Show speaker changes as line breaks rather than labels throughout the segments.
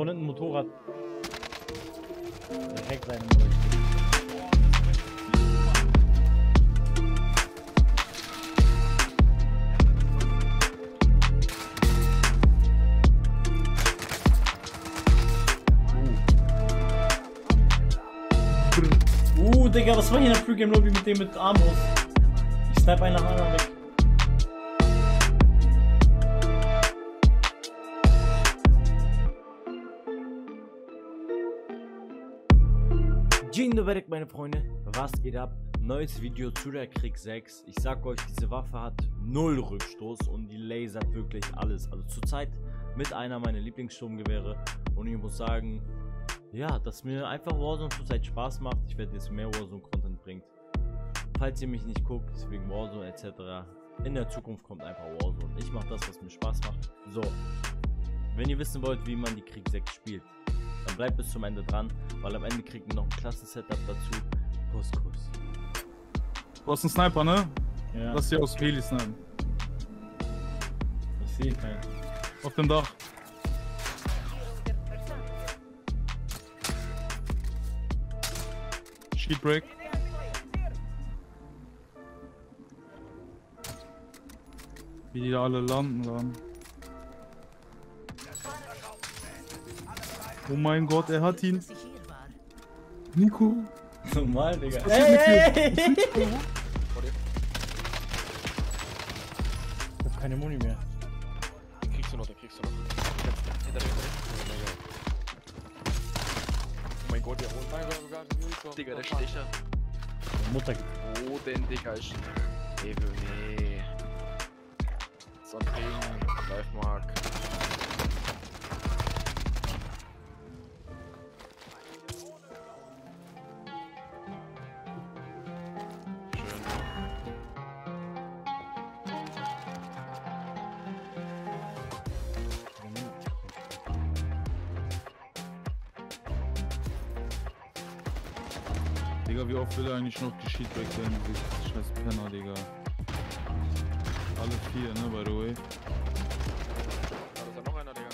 Von hinten Motorrad. Direkt seine Mutter. Digga, was war hier in der Pre-Game-Lobby mit dem mit Armbrust? Ich snipe einen nach anderen weg. Dzień dobry, meine Freunde. Was geht ab? Neues Video zu der Krieg 6. Ich sag euch, diese Waffe hat null Rückstoß und die lasert wirklich alles. Also zurzeit mit einer meiner Lieblingssturmgewehre. Und ich muss sagen, ja, dass mir einfach Warzone zurzeit Spaß macht. Ich werde jetzt mehr Warzone-Content bringen. Falls ihr mich nicht guckt, wegen Warzone etc. In der Zukunft kommt einfach Warzone. Ich mache das, was mir Spaß macht. So, wenn ihr wissen wollt, wie man die Krieg 6 spielt, dann bleibt bis zum Ende dran, weil am Ende kriegt ihr noch ein Klassen-Setup dazu. Kuss.
Du hast einen Sniper, ne?
Ja.
Lass dir aus Heli snipen.
Ich sehe keinen.
Auf dem Dach. Sheet Break. Wie die da alle landen dann. Oh mein Gott, er hat ihn. Nico.
Normal, Digga.
Was passiert
Ey!
mit dir?
Ich hab keine Muni mehr.
Den kriegst du noch. Hinter dir. Oh mein Gott, der holt mein Gott. Digga, der Stecher.
Mutter gibt.
Wo denn, Digga? Nee. So ein Ding. Live-Mark.
Digga, wie oft will er eigentlich noch die Sheet Break werden? Diese scheiß Penner, Digga. Alle 4, ne, by the way.
Da ist ja noch einer, Digga.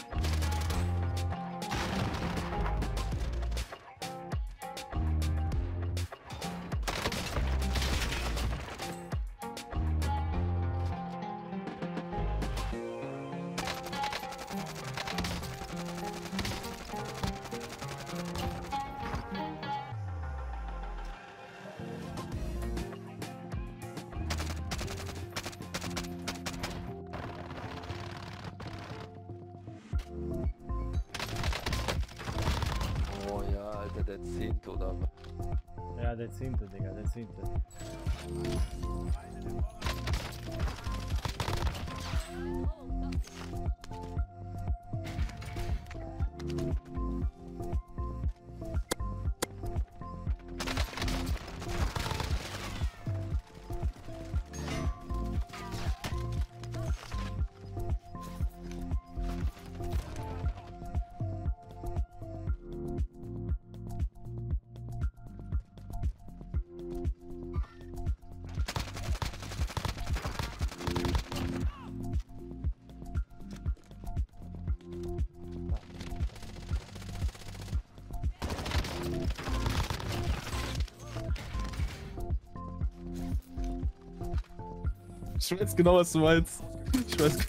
Oh ja, Alter, der 10. oder was?
Ja, der 10. Digga, der 10.
Ich weiß genau, was du meinst. Ich weiß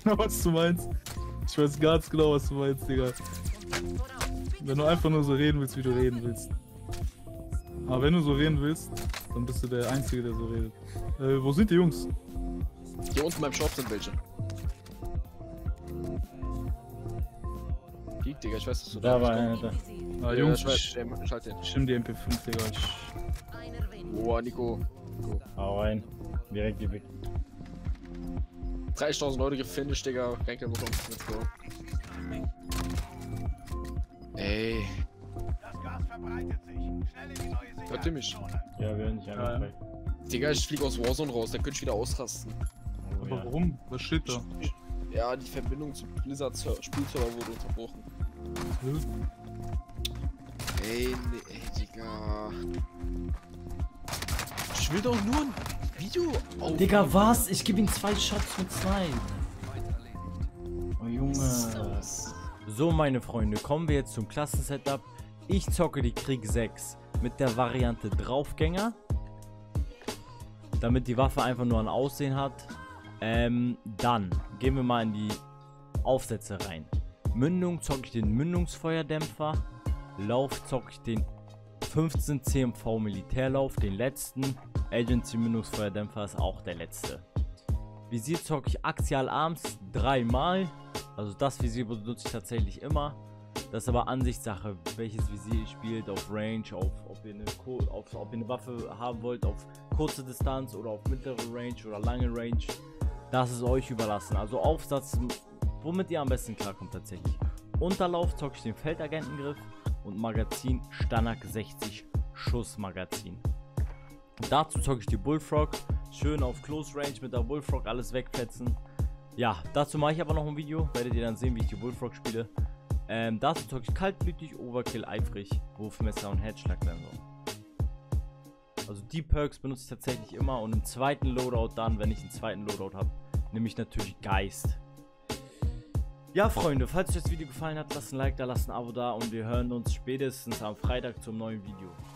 ganz genau, was du meinst, Digga. Wenn du einfach nur so reden willst, wie du reden willst. Aber wenn du so reden willst, dann bist du der Einzige, der so redet. Wo sind die Jungs?
Hier unten beim Shop sind welche. Geek, Digga, ich weiß, dass du
Da war
bist.
einer da.
Ah,
Ja,
Jungs,
ich weiß, schalt den.
ich stimme die MP5, Digga.
Boah, Nico.
Hau rein. Direkt die weg.
30.000 Leute gefinisht, Digga. Rank bekommen. Let's go. Ey.
Das Gas verbreitet sich. Schnell in die neue
Hört ihr mich?
Ja, wir hören nicht
Ja,
einfach.
Digga, ich flieg aus Warzone raus. Da könnte ich wieder ausrasten.
Oh,
Aber
ja.
warum? Was steht da?
Ja, die Verbindung zum Blizzard-Spielserver wurde unterbrochen. Ey, Digga. Ich will doch nur ein Video auf.
Digga, was? Ich gebe ihm 2 Shots mit 2. Oh Junge. So, meine Freunde, kommen wir jetzt zum Klassensetup. Ich zocke die Krieg 6 mit der Variante Draufgänger, damit die Waffe einfach nur ein Aussehen hat. Dann gehen wir mal in die Aufsätze rein. Mündung zocke ich den Mündungsfeuerdämpfer. Lauf zocke ich den 15 CMV Militärlauf, den letzten. Agency Mündungsfeuerdämpfer ist auch der letzte. Visier zocke ich Axial Arms 3-mal. Also das Visier benutze ich tatsächlich immer. Das ist aber Ansichtssache, welches Visier ihr spielt, auf Range, ob ihr eine Waffe haben wollt, auf kurze Distanz oder auf mittlere Range oder lange Range. Das ist euch überlassen. Also Aufsatz, womit ihr am besten klarkommt tatsächlich. Unterlauf zocke ich den Feldagentengriff und Magazin Stanak 60 Schuss Magazin. Dazu zocke ich die Bullfrog, schön auf Close Range mit der Bullfrog alles wegfetzen. Ja, dazu mache ich aber noch ein Video, werdet ihr dann sehen, wie ich die Bullfrog spiele. Dazu zocke ich kaltblütig, Overkill, eifrig, Wurfmesser und Headschlag dann so. Also die Perks benutze ich tatsächlich immer und im zweiten Loadout dann, wenn ich einen zweiten Loadout habe, nehme ich natürlich Geist. Ja, Freunde, falls euch das Video gefallen hat, lasst ein Like da, lasst ein Abo da und wir hören uns spätestens am Freitag zum neuen Video.